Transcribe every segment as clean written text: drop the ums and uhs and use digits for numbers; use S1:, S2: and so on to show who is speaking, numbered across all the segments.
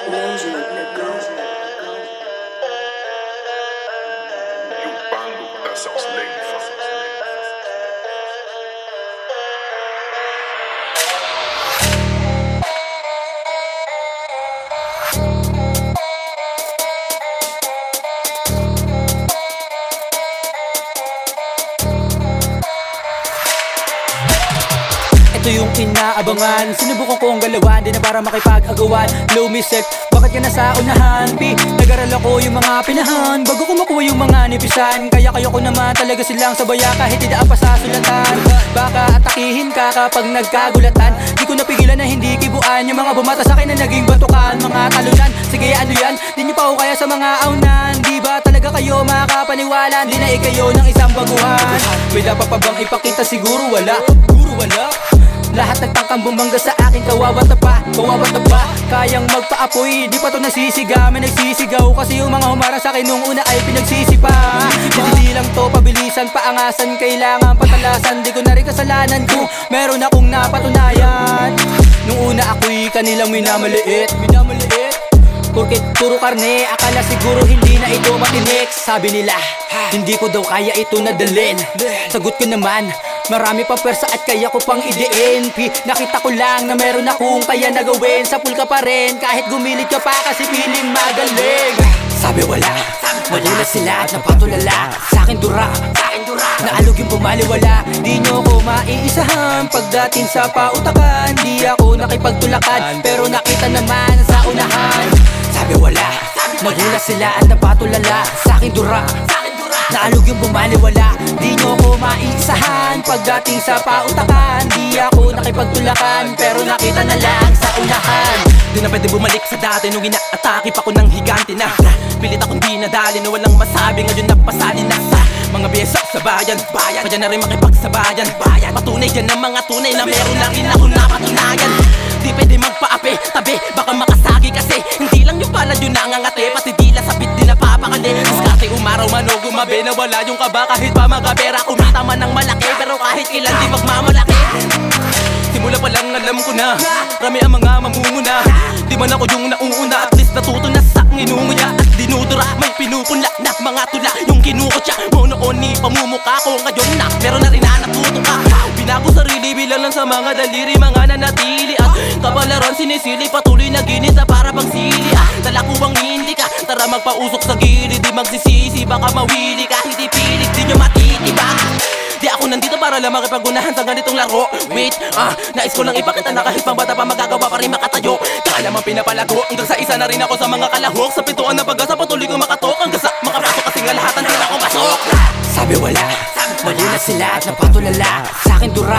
S1: That sounds lame.
S2: Ito yung inaabangan, sinubukan ko ang galawan, di na para makipag-agawan. Low myself, bakit ka nasa unahan? Nag-aral ako yung mga pinahan bago ko makuha yung mga nipisan. Kaya ko naman talaga silang sabaya kahit idaan pa sa sulatan. Baka atakihin ka kapag nagkagulatan. Di ko napigilan na hindi kibuan yung mga bumata sa akin na naging batukan. Mga talunan, sige ano yan? Di nyo pa ako kaya sa mga aunan. Di ba talaga kayo makapaniwala? Di na ikayo ng isang baguhan. May dapat pa bang ipakita? Siguro wala. Lahat nagtangkang bumangga sa akin, kawawa na pa. Kayang magpaapoy, di pa to nagsisiga. May nagsisigaw kasi yung mga humarang sa akin nung una ay pinagsisipa. Hindi lang to pabilisan, paangasan, kailangan patalasan. Di ko na rin kasalanan kung meron akong napatunayan. Nung una ako'y kanilang minamaliit. Porket puro karne, akala siguro hindi na ito matinik. Sabi nila, hindi ko daw kaya ito nadalin. Sagot ko naman, marami pang pwersa at kaya ko pang idein. Nakita ko lang na meron akong kaya nagawin. Sa pool ka pa rin, kahit gumilit ka pa kasi piling magaling. Sabi wala, magulat sila at napatulala. Sa'kin dura, naalog yung pumaliwala. Di nyo ko maiisahan pagdating sa pautakan. Di ako nakipagtulakan, pero nakita naman sa unahan. Sabi wala, magulat sila at napatulala. Sa'kin dura, naalog yung bumaliwala. Di nyo ko maisahan pagdating sa pautakan. Di ako nakipagtulakan, pero nakita na lang sa unahan.
S3: Di na pwede bumalik sa dati nung ina-atake pa ko ng higante na. Pilit akong dinadali na walang masabi, ngayon napasali na sa mga biyesa sa bayan. Kaya na rin makipagsabayan. Patunay dyan ng mga tunay na meron na rin ako napatunayan. Di pwede magpaapi, tabi, baka makasagi kasi hindi lang yung palad yun nangangate, pati dila sabit din napapakali. Diskarte umaraw man o gumabi, nawala yung kaba kahit pa magapera. Kumita man ng malaki, pero kahit ilan di magmamalaki. Simula pa lang alam ko na, rami ang mga mamumuna. Di man ako yung nauuna, at least natuto na sa nginunguya. At dinudura, may pinupunla na mga tula yung kinukutya mo noon ni pamumuka ko. Ngayon na, meron na rin na natuto ka. Binago sarili bilang lang sa mga daliri, mga nanatili. At kapalaran sinisili, patuloy na ginisa para pang sili. Dala ko ang hindi ka, tara magpausok sa gilid. Di magsisisi, baka mawili ka, hindi pilit, di nyo matitiba. Di ako nandito para lang makipagunahan sa ganitong laro. Wait, nais ko lang ipakita na kahit pang bata pa magagawa pa rin makatayo. Kaya lamang pinapalago, hanggang sa isa na rin ako sa mga kalahok. Sa pintuan ng pag-asa patuloy kong makatok. Hanggang sa makapasok kasi nga lahat ang tira kong pasok.
S2: Sabi wala, magulat sila at napatulala. Sa'kin dura,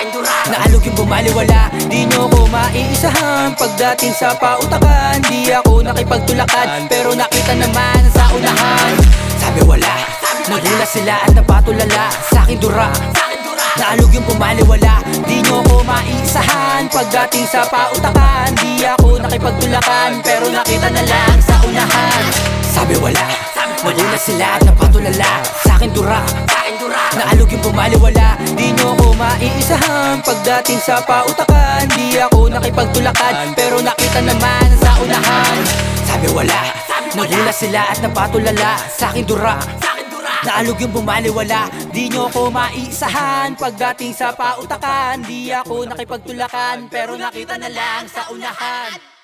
S2: naalog yung bumaliwala. Di nyo ko maiisahan pagdating sa pautakan. Di ako nakipagtulakan, pero nakita naman sa unahan. Sabi wala, nagulat sila at napatulala. Sa'kin dura, naalog yung pumaliwala. Di nyo ko maisahan pagdating sa pautakan. Di ako nakipagtulakan, pero nakita na lang sa unahan. Sabi wala, magulat sila at napatulala. Sa'kin dura, naalog yung pumaliwala. Di nyo ko maiisahan pagdating sa pautakan. Di ako nakipagtulakan, pero nakita naman sa unahan. Sabi wala, nagulat sila at napatulala. Sa'kin dura, naalog yung bumaliwala. Di nyo ko maisahan pagdating sa pautakan. Di ako nakipagtulakan, pero nakita na lang sa unahan.